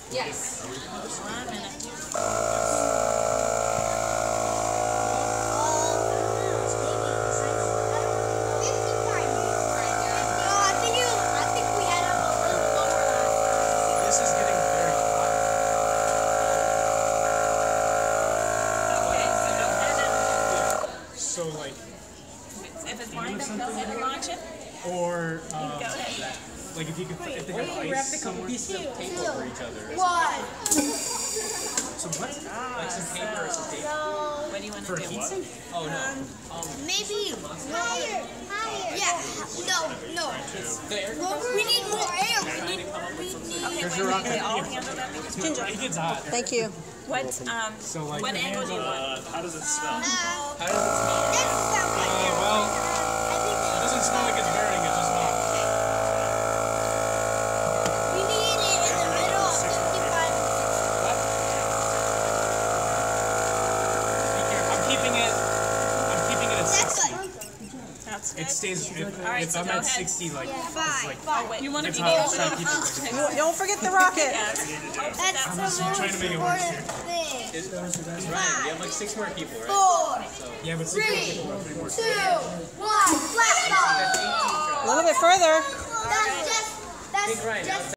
Yes. 1 minute. So like, If it's lined up, go ahead and launch it. or Go ahead. like if you could, if they have ice somewhere. Pieces of tape over each other. So what? Like some paper or some tape. What do you want to For do? heat sink? Oh no. Maybe higher. Yeah. No. The air We need more air. Okay, Here's wait, your wait, rocket. wait, I'll handle that because It gets hot. Thank you. what, So like, what angle do you want? How does it smell? How does it smell? well, it doesn't smell like it's burning. It's just hot. We need it in the middle of 55. I'm keeping it at 60. That's good. It stays. right, If so I'm go at ahead. 60, like it's like. Oh, wait, you want to It's be hot. Try to keep it. Don't forget the rocket. That's the most trying to make it work important thing. It's right. You have like 6 more people, right? 4, Yeah, but 3, 2, 1, blast off. A little bit further. That's Hey, Ryan, just